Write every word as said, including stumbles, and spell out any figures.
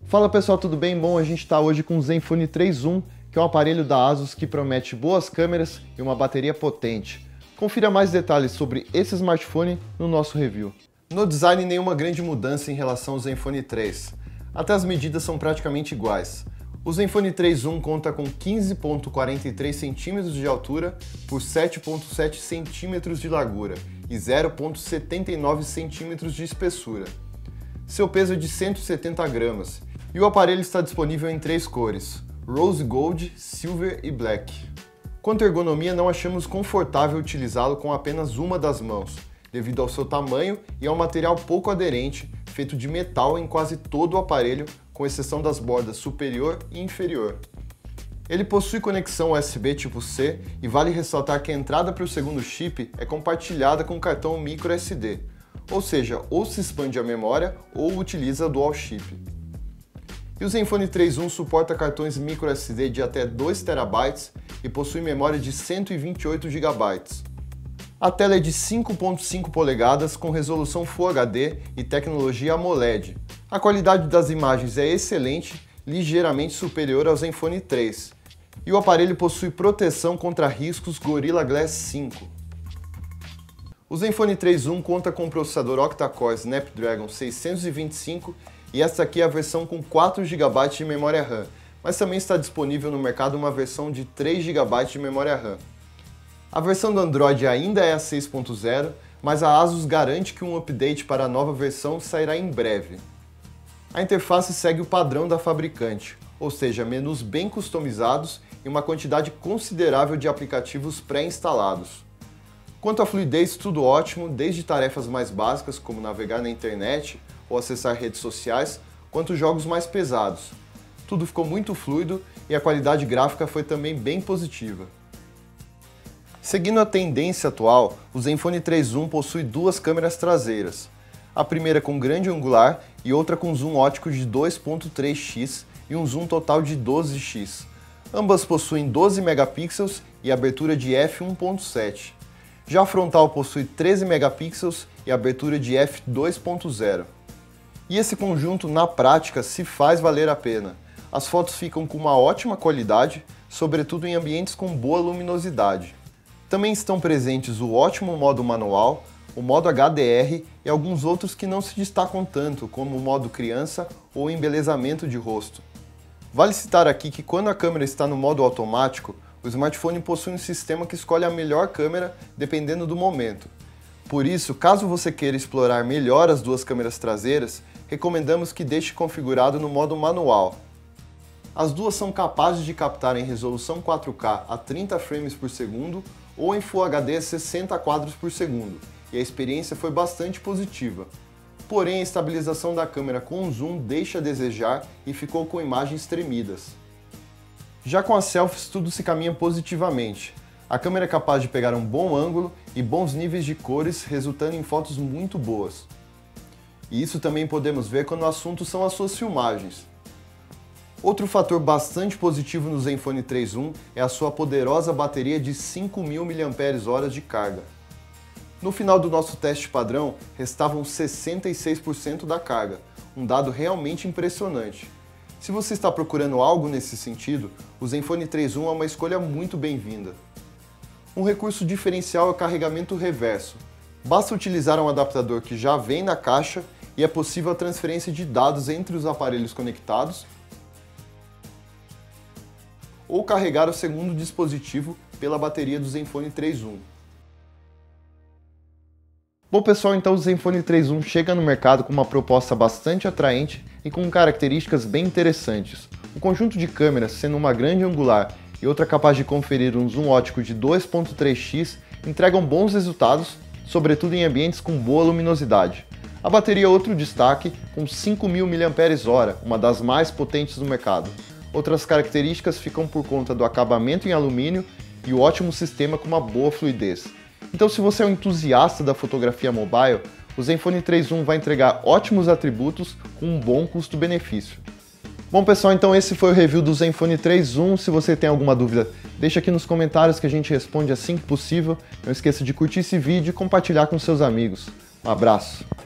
Fala pessoal, tudo bem? Bom, a gente está hoje com o Zenfone três Zoom, que é um aparelho da ASUS que promete boas câmeras e uma bateria potente. Confira mais detalhes sobre esse smartphone no nosso review. No design, nenhuma grande mudança em relação ao Zenfone três. Até as medidas são praticamente iguais. O Zenfone três Zoom conta com quinze vírgula quarenta e três centímetros de altura por sete vírgula sete centímetros de largura e zero vírgula setenta e nove centímetros de espessura. Seu peso é de cento e setenta gramas e o aparelho está disponível em três cores: Rose Gold, Silver e Black. Quanto à ergonomia, não achamos confortável utilizá-lo com apenas uma das mãos, devido ao seu tamanho e ao material pouco aderente, feito de metal em quase todo o aparelho, com exceção das bordas superior e inferior. Ele possui conexão U S B tipo C e vale ressaltar que a entrada para o segundo chip é compartilhada com o cartão micro S D, ou seja, ou se expande a memória ou utiliza dual chip. E o Zenfone três Zoom suporta cartões micro S D de até dois terabytes e possui memória de cento e vinte e oito gigabytes. A tela é de cinco vírgula cinco polegadas com resolução Full H D e tecnologia AMOLED. A qualidade das imagens é excelente, ligeiramente superior ao Zenfone três. E o aparelho possui proteção contra riscos Gorilla Glass cinco. O Zenfone três Zoom conta com o processador octa-core Snapdragon seiscentos e vinte e cinco e esta aqui é a versão com quatro gigabytes de memória RAM, mas também está disponível no mercado uma versão de três gigabytes de memória RAM. A versão do Android ainda é a seis ponto zero, mas a ASUS garante que um update para a nova versão sairá em breve. A interface segue o padrão da fabricante, ou seja, menus bem customizados e uma quantidade considerável de aplicativos pré-instalados. Quanto à fluidez, tudo ótimo, desde tarefas mais básicas como navegar na internet ou acessar redes sociais, quanto jogos mais pesados. Tudo ficou muito fluido e a qualidade gráfica foi também bem positiva. Seguindo a tendência atual, o Zenfone três Zoom possui duas câmeras traseiras. A primeira com grande angular e outra com zoom ótico de dois ponto três x e um zoom total de doze x. Ambas possuem doze megapixels e abertura de f um ponto sete. Já a frontal possui treze megapixels e abertura de f dois ponto zero. E esse conjunto, na prática, se faz valer a pena. As fotos ficam com uma ótima qualidade, sobretudo em ambientes com boa luminosidade. Também estão presentes o ótimo modo manual, o modo H D R e alguns outros que não se destacam tanto, como o modo criança ou embelezamento de rosto. Vale citar aqui que quando a câmera está no modo automático, o smartphone possui um sistema que escolhe a melhor câmera dependendo do momento. Por isso, caso você queira explorar melhor as duas câmeras traseiras, recomendamos que deixe configurado no modo manual. As duas são capazes de captar em resolução quatro K a trinta frames por segundo ou em Full H D a sessenta quadros por segundo, e a experiência foi bastante positiva. Porém, a estabilização da câmera com zoom deixa a desejar e ficou com imagens tremidas. Já com as selfies, tudo se caminha positivamente. A câmera é capaz de pegar um bom ângulo e bons níveis de cores, resultando em fotos muito boas. E isso também podemos ver quando o assunto são as suas filmagens. Outro fator bastante positivo no Zenfone três Zoom é a sua poderosa bateria de cinco mil miliampères-hora de carga. No final do nosso teste padrão, restavam sessenta e seis por cento da carga, um dado realmente impressionante. Se você está procurando algo nesse sentido, o Zenfone três Zoom é uma escolha muito bem-vinda. Um recurso diferencial é o carregamento reverso. Basta utilizar um adaptador que já vem na caixa e é possível a transferência de dados entre os aparelhos conectados ou carregar o segundo dispositivo pela bateria do Zenfone três Zoom. Bom pessoal, então o Zenfone três Zoom chega no mercado com uma proposta bastante atraente e com características bem interessantes. O conjunto de câmeras, sendo uma grande angular e outra capaz de conferir um zoom ótico de dois ponto três x, entregam bons resultados, sobretudo em ambientes com boa luminosidade. A bateria é outro destaque, com cinco mil miliampères-hora, uma das mais potentes do mercado. Outras características ficam por conta do acabamento em alumínio e o ótimo sistema com uma boa fluidez. Então, se você é um entusiasta da fotografia mobile, o Zenfone três Zoom vai entregar ótimos atributos com um bom custo-benefício. Bom pessoal, então esse foi o review do Zenfone três Zoom. Se você tem alguma dúvida, deixa aqui nos comentários que a gente responde assim que possível. Não esqueça de curtir esse vídeo e compartilhar com seus amigos. Um abraço!